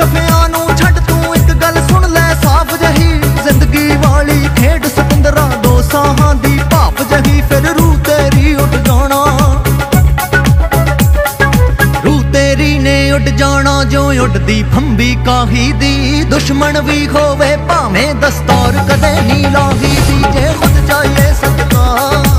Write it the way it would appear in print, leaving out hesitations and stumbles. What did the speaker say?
सफियां नू छड्ड तू एक गल सुन लै साफ जही, जिंदगी वाली खेड सतंदरा दो साहां दी भाप जही। फिर रूह तेरी उड़ जाना, रूह तेरी ने उड़ जाना जो उड़दी फंबी काही दी। दुश्मन भी होवे भावें दस्तौर कदे नी लाही दी, जे खुद जाइए सदका